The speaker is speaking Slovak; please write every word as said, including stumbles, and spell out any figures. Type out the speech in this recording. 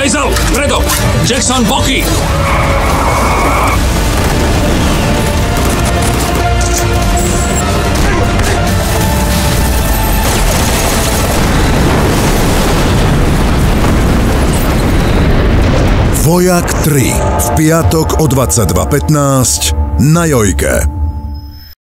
Hazel, predo! Jackson, boky! Vojak tri v piatok o dvadsaťdva pätnásť na Jojke.